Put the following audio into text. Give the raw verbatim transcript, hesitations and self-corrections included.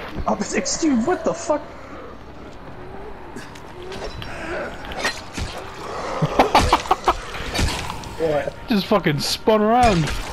Opposite Steve, what the fuck? What? Just fucking spun around.